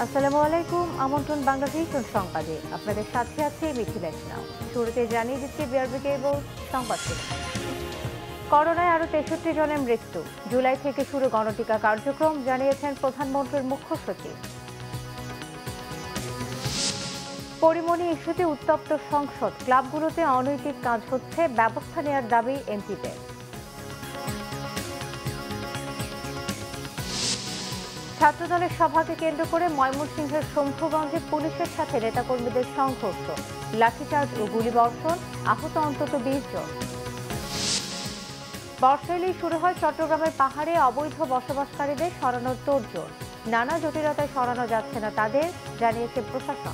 আসসালামু আলাইকুম। আমন্ত্রণ বাংলাভিশন সংবাদে। আপনাদের সাথে আছে মিথিলেশ নাও। শুরুতে জানিয়ে দিচ্ছি বিআরবি কেবল সংবাদ শিরোনাম। করোনায় আরও 63 জনের মৃত্যু। জুলাই থেকে শুরু গণটিকা কার্যক্রম, জানিয়েছেন প্রধানমন্ত্রীর মুখ্য সচিব। পরিমণি ইস্যুতে উত্তপ্ত সংসদ। ক্লাবগুলোতে অনৈতিক কাজ হচ্ছে, ব্যবস্থা নেওয়ার দাবি এমপিদের। ছাত্রদলের সভাকে কেন্দ্র করে ময়মনসিংহের শম্ভুগঞ্জে পুলিশের সাথে নেতাকর্মীদের সংঘর্ষ, লাঠিচার্জ ও গুলিবর্ষণ, আহত অন্তত 20 জন। বর্ষা এলেই শুরু হয় চট্টগ্রামের পাহাড়ে অবৈধ বসবাসকারীদের সরানোর তোড়জোড়। নানা জটিলতায় সরানো যাচ্ছে না তাদের, জানিয়েছে প্রশাসন।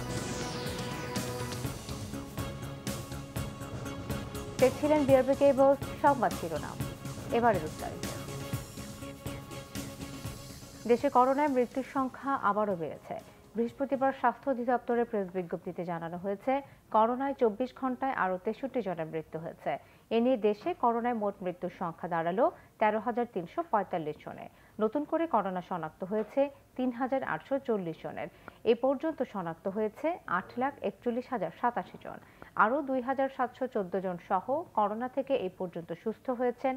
দেখছিলেন বিআরবি কেবল সংবাদ শিরোনাম। এবারের বিস্তারিত। দেশে করোনায় মৃত্যুর সংখ্যা আবারও বেড়েছে। বৃহস্পতিবার স্বাস্থ্য অধিদপ্তরের প্রেস বিজ্ঞপ্তিতে জানানো হয়েছে, করোনায় 24 ঘন্টায় আরও 63 জনের মৃত্যু হয়েছে। এ নিয়ে দেশে করোনায় মোট মৃত্যুর সংখ্যা দাঁড়ালো 13,345 জনে। নতুন করে করোনা শনাক্ত হয়েছে 3,840 জনের। এ পর্যন্ত শনাক্ত হয়েছে 8,41,087 জন। আরও 2,714 জন সহ করোনা থেকে এই পর্যন্ত সুস্থ হয়েছেন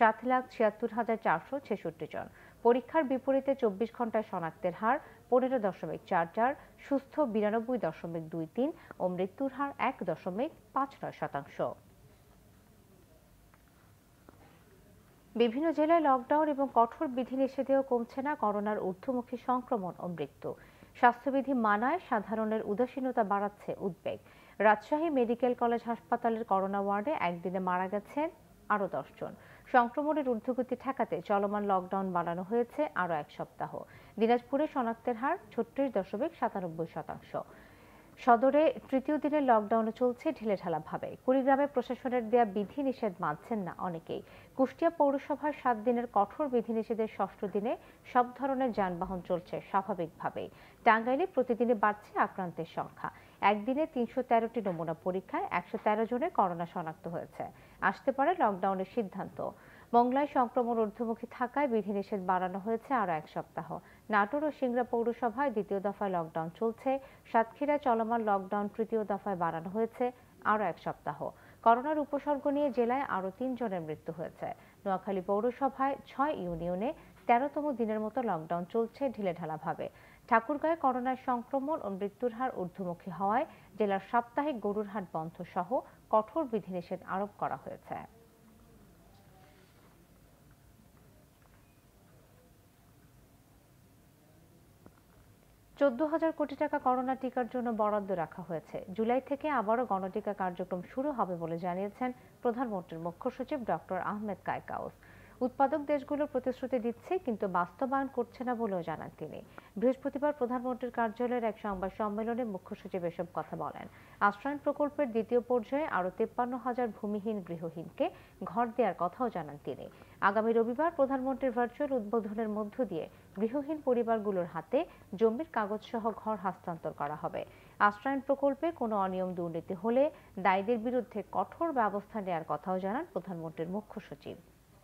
7,76,466 জন। পরীক্ষার বিপরীতে 24 ঘন্টায় শনাক্তের হার 15.44, সুস্থ 92.23 ও মৃত্যুর হার 1.59%। বিভিন্ন জেলায় লকডাউন এবং কঠোর বিধিনিষেধেও কমছে না করোনার ঊর্ধ্বমুখী সংক্রমণ ও মৃত্যু। স্বাস্থ্যবিধি মানায় সাধারণের উদাসীনতা বাড়াচ্ছে উদ্বেগ। রাজশাহী মেডিকেল কলেজ হাসপাতালের করোনা ওয়ার্ডে একদিনে মারা গেছেন আরও 10 জন। সংক্রমণের ঊর্ধ্বগতি ঠেকাতে চলমান লকডাউন বাড়ানো হয়েছে আরও 1 সপ্তাহ। দিনাজপুরে শনাক্তের হার 36.97%। সদরে তৃতীয় দিনের লকডাউনে চলছে ঢিলেঢালাভাবে। কুড়িগ্রামে প্রশাসনের দেয়া বিধিনিষেধ মানছেন না অনেকেই। কুষ্টিয়া পৌরসভার 7 দিনের কঠোর বিধিনিষেধের 6ষ্ঠ দিনে সব ধরনের যানবাহন চলছে স্বাভাবিকভাবেই। টাঙ্গাইলে প্রতিদিনে বাড়ছে আক্রান্তের সংখ্যা। একদিনে 313টি নমুনা পরীক্ষায় 113 জনের করোনা শনাক্ত হয়েছে। আসতে পারে লকডাউনের সিদ্ধান্ত। মংলায় সংক্রমণ ঊর্ধ্বমুখী থাকায় বিধিনিষেধ বাড়ানো হয়েছে আরও 1 সপ্তাহ। নাটোর ও সিংড়া পৌরসভায় দ্বিতীয় দফায় লকডাউন চলছে। সাতক্ষীরায় চলমান লকডাউন তৃতীয় দফায় বাড়ানো হয়েছে আরও 1 সপ্তাহ। করোনার উপসর্গ নিয়ে জেলায় আরও 3 জনের মৃত্যু হয়েছে। নোয়াখালী পৌরসভায় 6 ইউনিয়নে 13তম দিনের মতো লকডাউন চলছে ঢিলেঢালাভাবে। ঠাকুরগাঁয়ে করোনার সংক্রমণ ও মৃত্যুর হার ঊর্ধ্বমুখী হওয়ায় জেলার সাপ্তাহিক গরুর হাট বন্ধ সহ কঠোর বিধিনিষেধ আরোপ করা হয়েছে। 14,000 কোটি টাকা করোনা টিকার জন্য বরাদ্দ রাখা হয়েছে। জুলাই থেকে আবারও গণটিকা কার্যক্রম শুরু হবে বলে জানিয়েছেন প্রধানমন্ত্রীর মুখ্য সচিব ডক্টর আহমেদ কায়কাউস। উৎপাদক দেশগুলোর প্রতিশ্রুতি দিচ্ছে, কিন্তু বাস্তবায়ন করছে না বলেও জানান তিনি। বৃহস্পতিবার প্রধানমন্ত্রীর কার্যালয়ের এক সংবাদ সম্মেলনে মুখ্য সচিব এসব কথা বলেন। আশ্রয়ণ প্রকল্পের দ্বিতীয় পর্যায়ে আরও 53,000 ভূমিহীন গৃহহীনকে ঘর দেওয়ার কথাও জানান তিনি। আগামী রবিবার প্রধানমন্ত্রীর ভার্চুয়াল উদ্বোধনের মধ্য দিয়ে গৃহহীন পরিবারগুলোর হাতে জমির কাগজসহ ঘর হস্তান্তর করা হবে। আশ্রয়ণ প্রকল্পে কোনো অনিয়ম দুর্নীতি হলে দায়ীদের বিরুদ্ধে কঠোর ব্যবস্থা নেওয়ার কথাও জানান প্রধানমন্ত্রীর মুখ্য সচিব।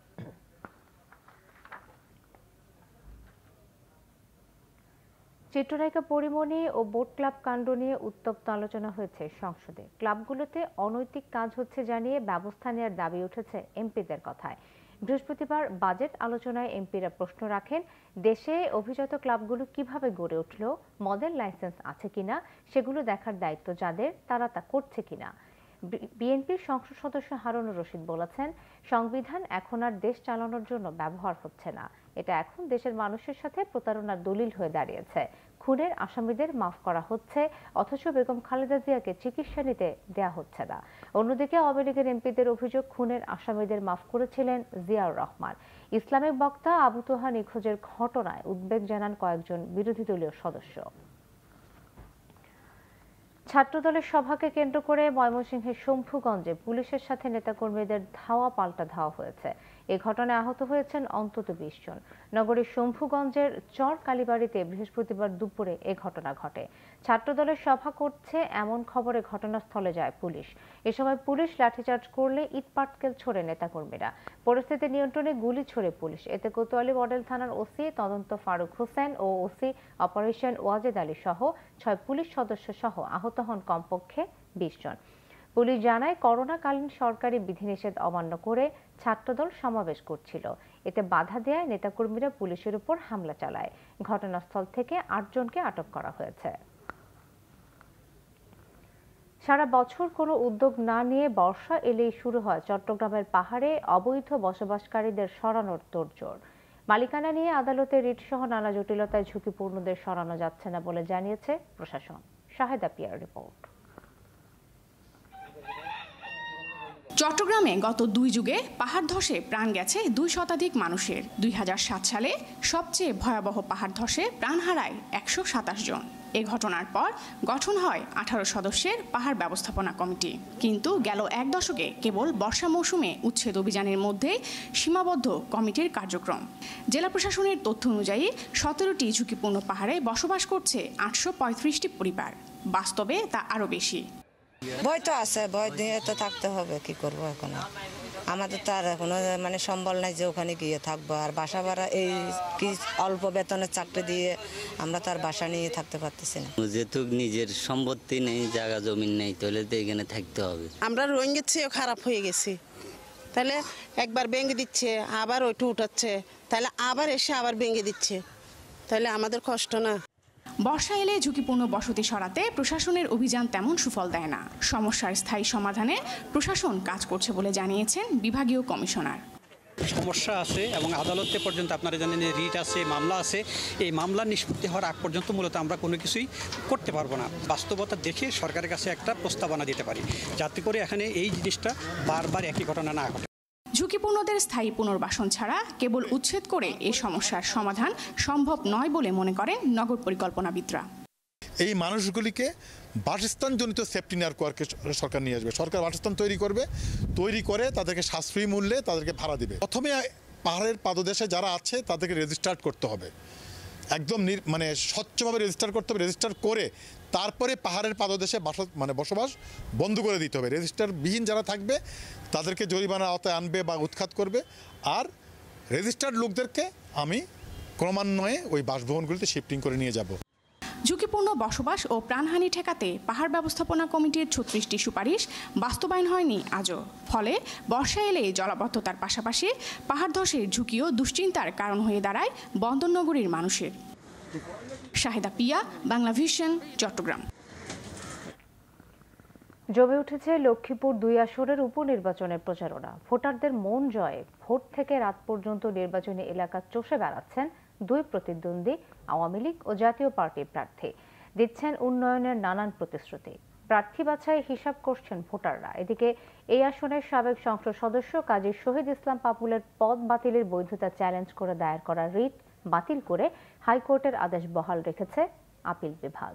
চিত্রনায়িকা পরিমণি ও বোট ক্লাব কাণ্ড নিয়ে উত্তপ্ত আলোচনা হয়েছে সংসদে। ক্লাবগুলোতে অনৈতিক কাজ হচ্ছে জানিয়ে ব্যবস্থা নেওয়ার দাবি উঠেছে এমপিদের কথায়। বৃহস্পতিবার বাজেট আলোচনায় এমপিরা প্রশ্ন রাখেন, দেশে অভিজাত ক্লাবগুলো কিভাবে গড়ে উঠল, মডেল লাইসেন্স আছে কিনা সেগুলো দেখার দায়িত্ব যাদের, তারা তা করছে কিনা। বিএনপির সংসদ সদস্য হারুনুর রশিদ বলেছেন, সংবিধান এখন আর দেশ চালানোর জন্য ব্যবহার হচ্ছে না। এটা এখন দেশের মানুষের সাথে প্রতারণার দলিল হয়ে দাঁড়িয়েছে। খুনের আসামিদের মাফ করা হচ্ছে, অথচ বেগম খালেদা জিয়াকে চিকিৎসা নিতে দেয়া হচ্ছে না। অন্যদিকে আওয়ামী লীগের এমপিদের অভিযোগ, খুনের আসামিদের মাফ করেছিলেন জিয়াউর রহমান। ইসলামিক বক্তা আবু তোহা নিখোঁজের ঘটনায় উদ্বেগ জানান কয়েকজন বিরোধী দলীয় সদস্য। ছাত্রদলের সভাকে কেন্দ্র করে ময়মনসিংহের শম্ভুগঞ্জে পুলিশের সাথে নেতাকর্মীদের ধাওয়া পাল্টা ধাওয়া হয়েছে। এ ঘটনায় আহত হয়েছেন অন্তত ২০ জন। নগরীর শম্ভুগঞ্জের চর কালীবাড়িতে বৃহস্পতিবার দুপুরে এ ঘটনা ঘটে। ছাত্রদলের সভা করছে এমন খবরে ঘটনাস্থলে যায় পুলিশ। এ সময় পুলিশ লাঠিচার্জ করলে ইটপাটকেল ছোড়ে নেতাকর্মীরা। পরিস্থিতি নিয়ন্ত্রণে গুলি ছোড়ে পুলিশ। এতে কোতোয়ালি মডেল থানার ওসি তদন্ত ফারুক হোসেন ও ওসি অপারেশন ওয়াজেদ আলী সহ ৬ পুলিশ সদস্য সহ আহত হন কমপক্ষে ২০ জন। পুলিশ জানায়, করোনাকালীন সরকারি বিধিনিষেধ অমান্য করে ছাত্রদল সমাবেশ করছিল। এতে বাধা দেয়ায় নেতাকর্মীরা পুলিশের উপর হামলা চালায়। ঘটনাস্থল থেকে ৮ জনকে আটক করা হয়েছে। সারা বছর কোনো উদ্যোগ না নিয়ে বর্ষা এলেই শুরু হয় চট্টগ্রামের পাহাড়ে অবৈধ বসবাসকারীদের সরানোর তোড়জোড়। মালিকানা নিয়ে আদালতে রিট সহ নানা জটিলতায় ঝুঁকিপূর্ণদের সরানো যাচ্ছে না বলে জানিয়েছে প্রশাসন। শাহেদা পিয়ার রিপোর্ট। চট্টগ্রামে গত ২ যুগে পাহাড় ধসে প্রাণ গেছে ২ শতাধিক মানুষের। ২০০৭ সালে সবচেয়ে ভয়াবহ পাহাড় ধসে প্রাণ হারায় ১২৭ জন। এ ঘটনার পর গঠন হয় ১৮ সদস্যের পাহাড় ব্যবস্থাপনা কমিটি। কিন্তু গেল ১ দশকে কেবল বর্ষা মৌসুমে উচ্ছেদ অভিযানের মধ্যে সীমাবদ্ধ কমিটির কার্যক্রম। জেলা প্রশাসনের তথ্য অনুযায়ী ১৭টি ঝুঁকিপূর্ণ পাহাড়ে বসবাস করছে ৮৩৫টি পরিবার। বাস্তবে তা আরও বেশি। ভয় তো আছে, ভয় দিয়ে তো থাকতে হবে। কি করবো এখন, আমাদের তো আর এখনো সম্বল নাই যে ওখানে গিয়ে থাকবো। আর বাসা ভাড়া এই কি অল্প বেতনের চাকরি দিয়ে আমরা তো আর বাসা নিয়ে থাকতে পারতেছি না। যেহেতু নিজের সম্পত্তি নেই, জায়গা জমি নেই, তাহলে তো এখানে থাকতে হবে। আমরা রোহিঙ্গার চেয়েও খারাপ হয়ে গেছি। তাহলে একবার ভেঙে দিচ্ছে, আবার ওইটা উঠাচ্ছে, তাহলে আবার এসে আবার ভেঙে দিচ্ছে, তাহলে আমাদের কষ্ট না। বর্ষা এলে ঝুঁকিপূর্ণ বসতি সরাতে প্রশাসনের অভিযান তেমন সুফল দেয় না। সমস্যার স্থায়ী সমাধানে প্রশাসন কাজ করছে বলে জানিয়েছেন বিভাগীয় কমিশনার। সমস্যা আছে এবং আদালতে পর্যন্ত আপনারা জানেন যে রিট আছে, মামলা আছে। এই মামলা নিষ্পত্তি হওয়ার আগ পর্যন্ত মূলত আমরা কোনো কিছুই করতে পারবো না। বাস্তবতা দেখে সরকারের কাছে একটা প্রস্তাবনা দিতে পারি, যাতে করে এখানে এই জিনিসটা বারবার একই ঘটনা না ঘটে। ঝুঁকিপূর্ণদের স্থায়ী পুনর্বাসন ছাড়া কেবল উচ্ছেদ করে এই সমস্যার সমাধান সম্ভব নয় বলে মনে করেন নগর পরিকল্পনাবিদরা। এই মানুষগুলিকে বাসস্থানজনিত সেফটি নেটওয়ার্কে সরকার নিয়ে আসবে। সরকার বাসস্থান তৈরি করে তাদেরকে সাশ্রয়ী মূল্যে তাদেরকে ভাড়া দেবে। প্রথমে পাহাড়ের পাদদেশে যারা আছে তাদেরকে রেজিস্টার করতে হবে, একদম স্বচ্ছভাবে রেজিস্টার করতে হবে। রেজিস্টার করে তারপরে পাহাড়ের পাদদেশে বসবাস বন্ধ করে দিতে হবে। রেজিস্টারবিহীন যারা থাকবে তাদেরকে জরিমানার আওতায় আনবে বা উৎখাত করবে। আর রেজিস্টার্ড লোকদেরকে আমি ক্রমান্বয়ে ওই বাসভবনগুলিতে শিফটিং করে নিয়ে যাব। ঝুঁকিপূর্ণ বসবাস ও প্রাণহানি ঠেকাতে পাহাড় ব্যবস্থাপনা কমিটির ৩৬টি সুপারিশ বাস্তবায়ন হয়নি আজও। ফলে বর্ষা এলে জলাবদ্ধতার পাশাপাশি পাহাড় ধসের ঝুঁকিও দুশ্চিন্তার কারণ হয়ে দাঁড়ায় বন্দরনগরীর মানুষের। শাহেদা পিয়া, বাংলাভিশন, চট্টগ্রাম। জমে উঠেছে লক্ষ্মীপুর ২ আসনের উপনির্বাচনের প্রচারণা। ভোটারদের মন জয়ে ভোট থেকে রাত পর্যন্ত নির্বাচনী এলাকা চষে বেড়াচ্ছেন ২ প্রতিদ্বন্দ্বী আওয়ামী লীগ ও জাতীয় পার্টির প্রার্থী। দিচ্ছেন উন্নয়নের নানান প্রতিশ্রুতি। প্রার্থী বাছাই হিসাব করছেন ভোটাররা। এদিকে এই আসনের সাবেক সংসদ সদস্য কাজী শহীদ ইসলাম পাপুলের পদ বাতিলের বৈধতা চ্যালেঞ্জ করে দায়ের করা রিট বাতিল করে হাইকোর্টের আদেশ বহাল রেখেছে আপিল বিভাগ।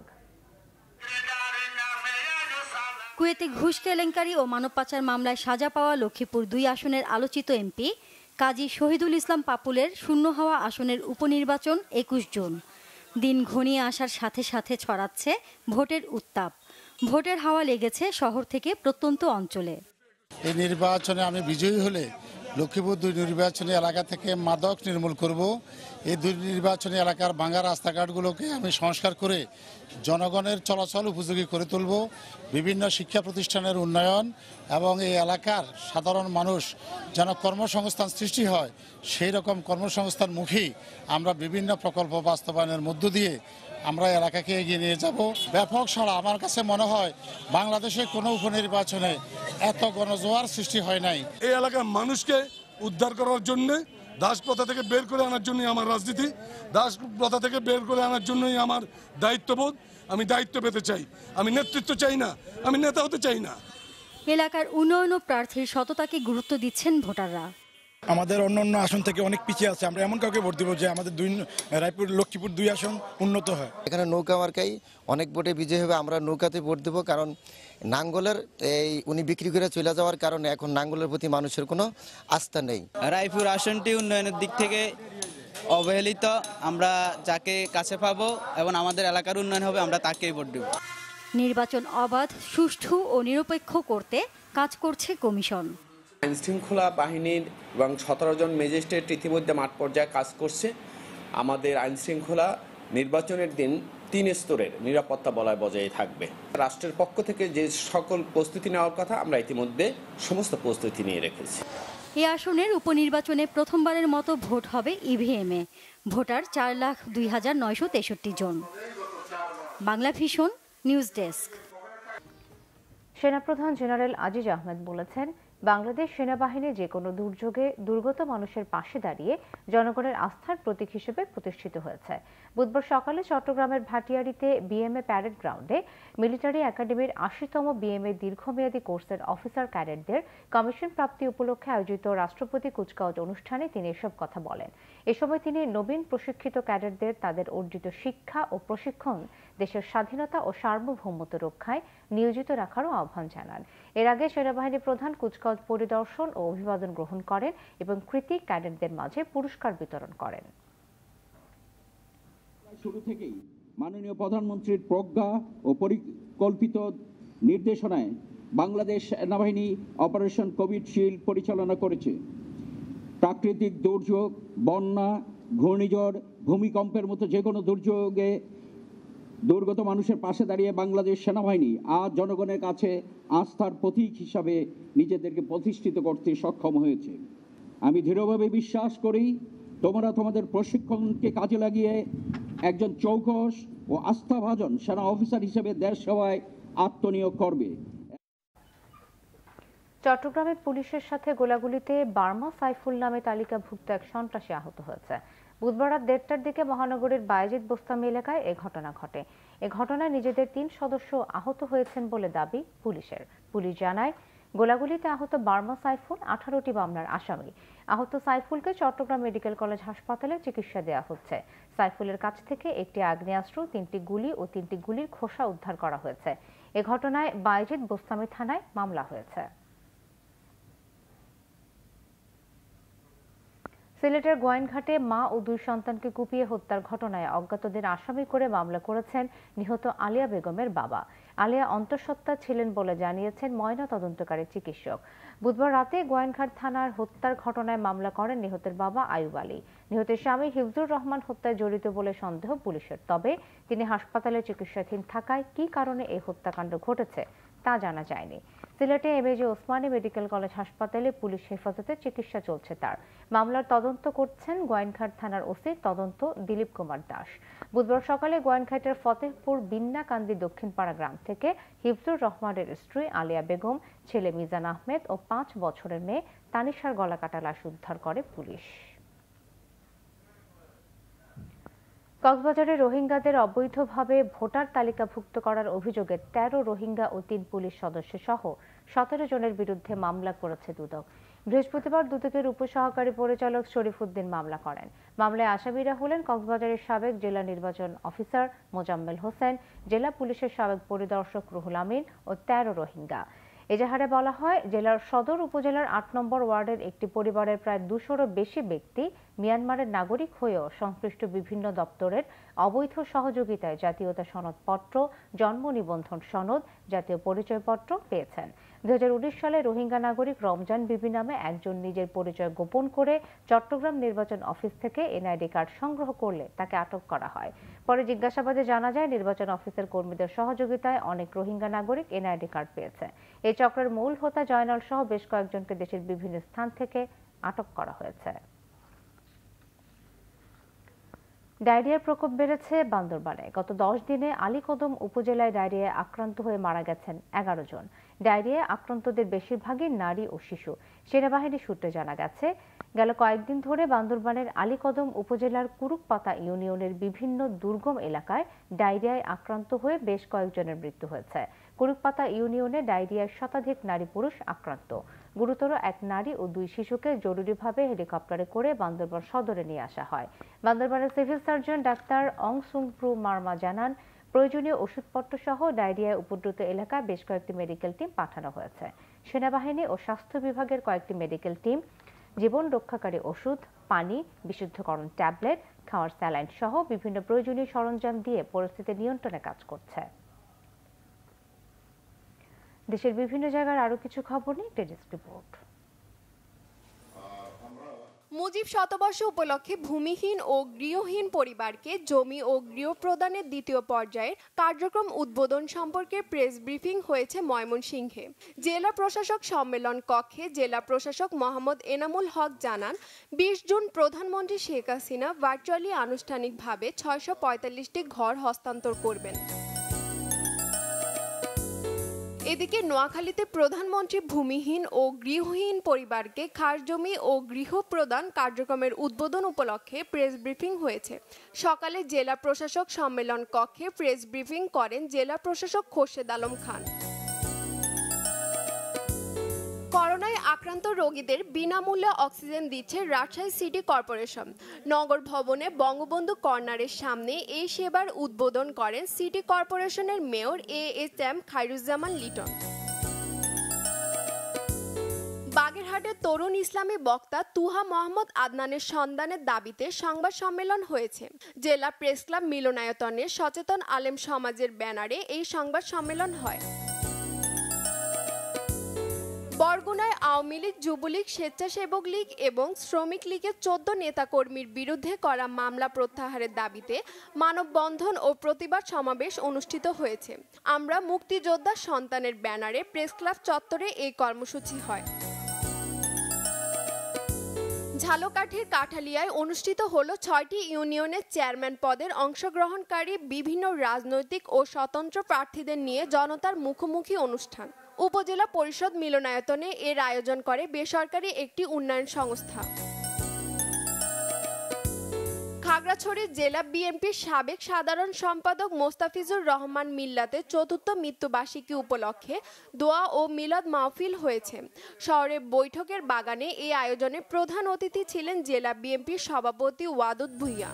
কুয়েতে ঘুষ কেলেঙ্কারি ও মানব পাচার মামলায় সাজা পাওয়া লক্ষ্মীপুর ২ আসনের আলোচিত এমপি কাজী শহীদুল ইসলাম পাপুলের শূন্য হওয়া আসনের উপনির্বাচন ২১ জুন। দিন ঘনিয়ে আসার সাথে সাথে ছড়াচ্ছে ভোটের উত্তাপ। ভোটের হাওয়া লেগেছে শহর থেকে প্রত্যন্ত অঞ্চলে। এই নির্বাচনে আমি বিজয়ী হলে লক্ষ্মীপুর ২ নির্বাচনী এলাকা থেকে মাদক নির্মূল করব। এই ২ নির্বাচনী এলাকার ভাঙা রাস্তাঘাটগুলোকে আমি সংস্কার করে জনগণের চলাচল উপযোগী করে তুলব। বিভিন্ন শিক্ষা প্রতিষ্ঠানের উন্নয়ন এবং এই এলাকার সাধারণ মানুষ যেন কর্মসংস্থান সৃষ্টি হয়, সেই রকম কর্মসংস্থানমুখী আমরা বিভিন্ন প্রকল্প বাস্তবায়নের মধ্য দিয়ে আমরা এলাকাকে এগিয়ে নিয়ে যাব। ব্যাপক সাড়া। আমার কাছে মনে হয় বাংলাদেশে কোনো উপনির্বাচনে এত গণজোয়ার সৃষ্টি হয় নাই। এই এলাকার মানুষকে উদ্ধার করার জন্য, দাস প্রথা থেকে বের করে আনার জন্যই আমার রাজনীতি, দাস প্রথা থেকে বের করে আনার জন্যই আমার দায়িত্ববোধ। আমি দায়িত্ব পেতে চাই, আমি নেতৃত্ব চাই না, আমি নেতা হতে চাই না। এলাকার উন্নয়ন ও প্রার্থীর সততাকে গুরুত্ব দিচ্ছেন ভোটাররা। আমাদের অন্য আসন থেকে অনেক পিছিয়ে আছে, আমরা এমন কাউকে ভোট দিব যে আমাদের রায়পুর লক্ষ্মীপুর 2 আসন উন্নত হয়। এখানে নৌকা মার্কাই অনেক ভোটে বিজয় হবে, আমরা নৌকাতে ভোট দেবো, কারণ নাঙ্গলের উনি বিক্রি করে চলে যাওয়ার কারণে এখন নাঙ্গলের প্রতি মানুষের কোনো আস্থা নেই। রায়পুর আসনটি উন্নয়নের দিক থেকে অবহেলিত, আমরা যাকে কাছে পাবো এবং আমাদের এলাকার উন্নয়ন হবে আমরা তাকেই ভোট দেব। নির্বাচন অবাধ, সুষ্ঠু ও নিরপেক্ষ করতে কাজ করছে কমিশন। আইনশৃঙ্খলা বাহিনীর এবং 17 জন ম্যাজিস্ট্রেট ইতিমধ্যে মাঠ পর্যায়ে কাজ করছে। আমাদের আইনশৃঙ্খলা নির্বাচনের দিন 3 স্তরের নিরাপত্তা বজায় থাকবে। রাষ্ট্রের পক্ষ থেকে যে সকল প্রস্তুতি নেওয়ার কথা আমরা ইতিমধ্যে সমস্ত প্রস্তুতি নিয়ে রেখেছি। এই আসনের উপনির্বাচনে প্রথমবারের মতো ভোট হবে ইভিএমে। ভোটার 4,02,963 জন। Banglavision news desk. সেনাপ্রধান জেনারেল আজিজ আহমেদ বলেছেন, বাংলাদেশ সেনাবাহিনী যে কোনো দুর্যোগে দুর্গত মানুষের পাশে দাঁড়িয়ে জনগণের আস্থার প্রতীক হিসেবে প্রতিষ্ঠিত হয়েছে। বুধবার সকালে চট্টগ্রামের ভাটিয়ারীতে বিএমএ প্যারেড গ্রাউন্ডে মিলিটারি একাডেমির 80তম বিএমএ দীর্ঘমেয়াদী কোর্সের অফিসার ক্যাডেটদের কমিশন প্রাপ্তি উপলক্ষে আয়োজিত রাষ্ট্রপতি কুচকাওয়াজ অনুষ্ঠানে তিনি এসব কথা বলেন। এ সময় তিনি নবীন প্রশিক্ষিত ক্যাডেটদের তাদের অর্জিত শিক্ষা ও প্রশিক্ষণ দেশের স্বাধীনতা ও সার্বভৌমত্ব রক্ষায় নিয়োজিত রাখারও আহ্বান জানান। এর আগে সেনাবাহিনী প্রধান কুচকাওয়াজ পরিদর্শন ও অভিবাদন গ্রহণ করেন এবং কৃতী ক্যাডেটদের মাঝে পুরস্কার বিতরণ করেন। শুরু থেকেই মাননীয় প্রধানমন্ত্রীর প্রজ্ঞা ও পরিকল্পিত নির্দেশনায় বাংলাদেশ সেনাবাহিনী অপারেশন কোভিড শিল্ড পরিচালনা করেছে। প্রাকৃতিক দুর্যোগ, বন্যা, ঘূর্ণিঝড়, ভূমিকম্পের মতো যে কোনো দুর্যোগে দুর্গত মানুষের পাশে দাঁড়িয়ে বাংলাদেশ সেনাবাহিনী আজ জনগণের কাছে আস্থার প্রতীক হিসাবে নিজেদেরকে প্রতিষ্ঠিত করতে সক্ষম হয়েছে। আমি দৃঢ়ভাবে বিশ্বাস করি তোমরা তোমাদের প্রশিক্ষণকে কাজে লাগিয়ে একজন চৌকস ও আস্থাভাজন সেনা অফিসার হিসেবে দেশ সেবায় আত্মনিয়োগ করবে। চট্টগ্রামে পুলিশের সাথে গোলাগুলিতে বার্মা সাইফুল নামে তালিকাভুক্ত এক সন্ত্রাসী আহত হয়েছে। বুধবার রাত 1:30টার দিকে মহানগরীর বায়েজিদ বোস্তামি এলাকায় এ ঘটনা ঘটে। এ ঘটনায় নিজেদের 3 সদস্য আহত হয়েছেন বলে দাবি পুলিশের। পুলিশ জানায়, গোলাগুলিতে আহত বার্মা সাইফুল 18টি মামলার আসামি। আহত সাইফুলকে চট্টগ্রাম মেডিকেল কলেজ হাসপাতালে চিকিৎসা দেওয়া হচ্ছে। সাইফুলের কাছ থেকে একটি আগ্নেয়াস্ত্র, 3টি গুলি ও 3টি গুলির খোসা উদ্ধার করা হয়েছে। এ ঘটনায় বায়েজিদ বোস্তামি থানায় মামলা হয়েছে। সিলেটের গোয়াইনঘাটে মা ও 2 সন্তানকে কুপিয়ে হত্যার ঘটনায় অজ্ঞাতদের আসামি করে মামলা করেছেন নিহত আলিয়া বেগমের বাবা। আলিয়া অন্তঃসত্ত্বা ছিলেন বলে জানিয়েছেন ময়না তদন্তকারী চিকিৎসক। বুধবার রাতে গোয়াইনঘাট থানার হত্যার ঘটনায় মামলা করেন নিহতের বাবা আয়ুব আলী। নিহতের স্বামী হিফজুর রহমান হত্যায় জড়িত বলে সন্দেহ পুলিশের, তবে তিনি হাসপাতালে চিকিৎসাধীন থাকায় কী কারণে এই হত্যাকাণ্ড ঘটেছে তা জানা যায়নি। সিলেটে এমএজে ওসমানী মেডিকেল কলেজ হাসপাতালে পুলিশ হেফাজতে চিকিৎসা চলছে তার। মামলার তদন্ত করছেন গোয়াইনঘাট থানার ওসি তদন্ত দিলীপ কুমার দাস। বুধবার সকালে গোয়াইনঘাটের ফতেহপুর বিন্নাকান্দি দক্ষিণপাড়া গ্রাম থেকে হিফজুর রহমানের স্ত্রী আলিয়া বেগম, ছেলে মিজান আহমেদ ও 5 বছরের মেয়ে তানিশার গলাকাটা লাশ উদ্ধার করে পুলিশ। কক্সবাজারে রোহিঙ্গাদের অবৈধভাবে ভোটার তালিকাভুক্ত করার অভিযোগে 13 রোহিঙ্গা ও 3 পুলিশ সদস্য সহ 17 জনের বিরুদ্ধে মামলা করেছে দুদক। বৃহস্পতিবার দুদকের উপসহকারী পরিচালক শরীফুদ্দিন মামলা করেন। মামলায় আসামিরা হলেন কক্সবাজারের সাবেক জেলা নির্বাচন অফিসার মোজাম্মেল হোসেন, জেলা পুলিশের সাবেক পরিদর্শক রুহুল আমিন ও 13 রোহিঙ্গা। এজাহারে বলা হয়, জেলার সদর উপজেলার 8 নম্বর ওয়ার্ডের একটি পরিবারের প্রায় 200-রও বেশি ব্যক্তি মিয়ানমারের নাগরিক হয়েও সংশ্লিষ্ট বিভিন্ন দপ্তরের অবৈধ সহযোগিতায় জাতীয়তা সনদপত্র, জন্ম নিবন্ধন সনদ, জাতীয় পরিচয়পত্র পেয়েছেন। 2019 সালে রোহিঙ্গা নাগরিক রমজান বিবি নামে একজন নিজের পরিচয় গোপন করে চট্টগ্রাম নির্বাচন অফিস থেকে এনআইডি কার্ড সংগ্রহ করলে তাকে আটক করা হয়। পরে জিজ্ঞাসাবাদে জানা যায়, নির্বাচন অফিসের কর্মীদের সহযোগিতায় অনেক রোহিঙ্গা নাগরিক এনআইডি কার্ড পেয়েছে। এই চক্রের মূল হোতা জয়নাল সহ বেশ কয়েকজনকে দেশের বিভিন্ন স্থান থেকে আটক করা হয়েছে। ডায়রিয়ার প্রকোপ বেড়েছে বান্দরবানে। গত 10 দিনে আলীকদম উপজেলায় ডায়রিয়ায় আক্রান্ত হয়ে মারা গেছেন 11 জন। ডায়রিয়ায় আক্রান্তদের বেশিরভাগই নারী ও শিশু। সেনাবাহিনী সূত্রে জানা গেছে, গেল কয়েকদিন ধরে বান্দরবানের আলীকদম উপজেলার কুরুকপাতা ইউনিয়নের বিভিন্ন দুর্গম এলাকায় ডায়রিয়ায় আক্রান্ত হয়ে বেশ কয়েকজনের মৃত্যু হয়েছে। কুরুকপাতা ইউনিয়নে ডায়রিয়ায় শতাধিক নারী পুরুষ আক্রান্ত। গুরুতর এক নারী ও 2 শিশুকে জরুরিভাবে হেলিকপ্টারে করে বান্দরবান সদরে নিয়ে আসা হয়। বান্দরবানের civil surgeon doctor Aung Sungpru Marma জানান, প্রয়োজনীয় ওষুধপত্র সহ ডায়রিয়ায় উপদ্রুত এলাকায় বেশ কয়েকটি মেডিকেল টিম পাঠানো হয়েছে। সেনাবাহিনী ও স্বাস্থ্য বিভাগের কয়েকটি মেডিকেল টিম জীবন রক্ষাকারী ওষুধ, পানি, বিশুদ্ধকরণ ট্যাবলেট, খাওয়ার স্যালাইন সহ বিভিন্ন প্রয়োজনীয় সরঞ্জাম দিয়ে পরিস্থিতি নিয়ন্ত্রণে কাজ করছে। দেশের বিভিন্ন জায়গার আরো কিছু খবর নিয়ে ডেস্ক রিপোর্ট। মুজিব শতবর্ষ উপলক্ষে ভূমিহীন ও গৃহহীন পরিবারকে জমি ও গৃহ প্রদানের দ্বিতীয় পর্যায়ের কার্যক্রম উদ্বোধন সম্পর্কে প্রেস ব্রিফিং হয়েছে ময়মনসিংহে। জেলা প্রশাসক সম্মেলন কক্ষে জেলা প্রশাসক মোহাম্মদ এনামুল হক জানান, 20 জুন প্রধানমন্ত্রী শেখ হাসিনা ভার্চুয়ালি আনুষ্ঠানিকভাবে 645টি ঘর হস্তান্তর করবেন। এদিকে নোয়াখালীতে প্রধানমন্ত্রী ভূমিহীন ও গৃহহীন পরিবারকে খাস জমি ও গৃহ প্রদান কার্যক্রমের উদ্বোধন উপলক্ষে প্রেস ব্রিফিং হয়েছে। সকালে জেলা প্রশাসক সম্মেলন কক্ষে প্রেস ব্রিফিং করেন জেলা প্রশাসক খোরশেদ আলম খান। করোনায় আক্রান্ত রোগীদের বিনামূল্যে অক্সিজেন দিচ্ছে রাজশাহী সিটি কর্পোরেশন। নগর ভবনে বঙ্গবন্ধু কর্নারের সামনে এই সেবার উদ্বোধন করেন সিটি কর্পোরেশনের মেয়র ASM খায়রুজ্জামান লিটন। বাগেরহাটের তরুণ ইসলামী বক্তা তুহা মোহাম্মদ আদনানের সন্ধানের দাবিতে সংবাদ সম্মেলন হয়েছে। জেলা প্রেস ক্লাব মিলনায়তনে সচেতন আলেম সমাজের ব্যানারে এই সংবাদ সম্মেলন হয়। বরগুনায় আওয়ামী লীগ, যুবলীগ, স্বেচ্ছাসেবক লীগ এবং শ্রমিক লীগের 14 নেতাকর্মীর বিরুদ্ধে করা মামলা প্রত্যাহারের দাবিতে মানববন্ধন ও প্রতিবাদ সমাবেশ অনুষ্ঠিত হয়েছে। আমরা মুক্তিযোদ্ধা সন্তানের ব্যানারে প্রেস ক্লাব চত্বরে এই কর্মসূচি হয়। ঝালকাঠির কাঠালিয়ায় অনুষ্ঠিত হলো 6টি ইউনিয়নের চেয়ারম্যান পদের অংশগ্রহণকারী বিভিন্ন রাজনৈতিক ও স্বতন্ত্র প্রার্থীদের নিয়ে জনতার মুখোমুখি অনুষ্ঠান। উপজেলা পরিষদ মিলনায়তনে এর আয়োজন করে বেসরকারি একটি উন্নয়ন সংস্থা। খাগড়াছড়ি জেলা বিএনপির সাবেক সাধারণ সম্পাদক মোস্তাফিজুর রহমান মিল্লাতের 4র্থ মৃত্যুবার্ষিকী উপলক্ষে দোয়া ও মিলাদ মাহফিল হয়েছে। শহরের বৈঠকের বাগানে এই আয়োজনে প্রধান অতিথি ছিলেন জেলা বিএনপির সভাপতি ওয়াদুদ ভুইয়া।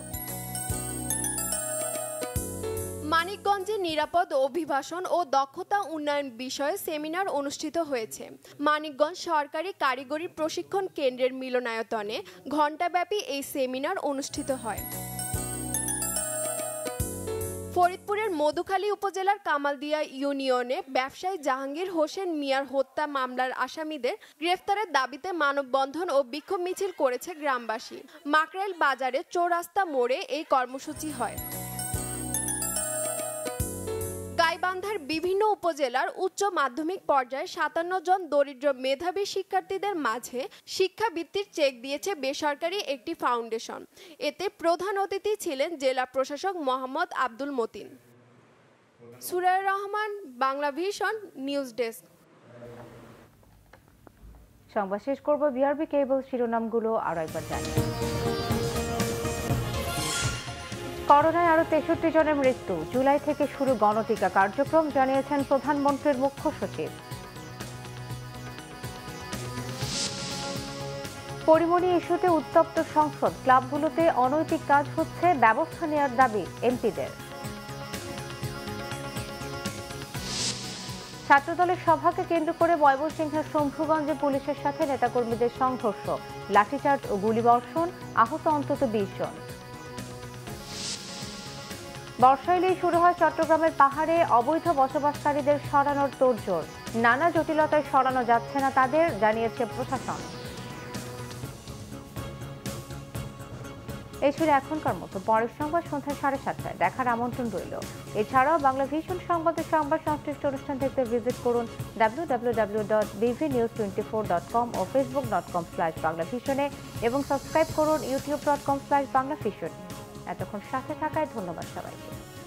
মানিকগঞ্জে নিরাপদ অভিবাসন ও দক্ষতা উন্নয়ন বিষয়ে সেমিনার অনুষ্ঠিত হয়েছে। মানিকগঞ্জ সরকারি কারিগরি প্রশিক্ষণ কেন্দ্রের মিলনায়তনে ঘণ্টাব্যাপী এই সেমিনার অনুষ্ঠিত হয়। ফরিদপুরের মধুখালী উপজেলার কামালদিয়া ইউনিয়নে ব্যবসায়ী জাহাঙ্গীর হোসেন মিয়ার হত্যা মামলার আসামিদের গ্রেফতারের দাবিতে মানববন্ধন ও বিক্ষোভ মিছিল করেছে গ্রামবাসী। মাকরাইল বাজারে চৌরাস্তা মোড়ে এই কর্মসূচি হয়। গাইবান্ধার বিভিন্ন উপজেলার উচ্চ মাধ্যমিক পর্যায়ে 57 জন দরিদ্র মেধাবী শিক্ষার্থীদের মাঝে শিক্ষাবৃত্তির চেক দিয়েছে বেসরকারি একটি ফাউন্ডেশন। এতে প্রধান অতিথি ছিলেন জেলা প্রশাসক মোহাম্মদ আব্দুল মতিন। Surair Rahman, Banglavision news desk. সংবাদ শেষ করব বিআরবি কেবল শিরোনামগুলো আরো একবার জানিয়ে। করোনায় আরো 63 জনের মৃত্যু। জুলাই থেকে শুরু গণটিকা কার্যক্রম, জানিয়েছেন প্রধানমন্ত্রীর মুখ্য সচিব। পরিমণি ইস্যুতে উত্তপ্ত সংসদ, ক্লাবগুলোতে অনৈতিক কাজ হচ্ছে, ব্যবস্থা নেওয়ার দাবি এমপিদের। ছাত্রদলের সভাকে কেন্দ্র করে ময়মনসিংহের শম্ভুগঞ্জে পুলিশের সাথে নেতাকর্মীদের সংঘর্ষ, লাঠিচার্জ ও গুলিবর্ষণ, আহত অন্তত 20 জন। বর্ষা এলেই শুরু হয় চট্টগ্রামের পাহাড়ে অবৈধ বসবাসকারীদের সরানোর তোড়জোড়। নানা জটিলতায় সরানো যাচ্ছে না তাদের, জানিয়েছে প্রশাসন। এই ছিল এখনকার মতো। পরের সংবাদ সন্ধ্যা 7:30টায় দেখার আমন্ত্রণ রইল। এছাড়াও বাংলাভিশন সংবাদের সংবাদ সংশ্লিষ্ট অনুষ্ঠান দেখতে ভিজিট করুন www.bvnews24.com ও facebook.com/banglavision এবং সাবস্ক্রাইব করুন youtube.com/banglavision। এতক্ষণ সাথে থাকায় ধন্যবাদ সবাইকে।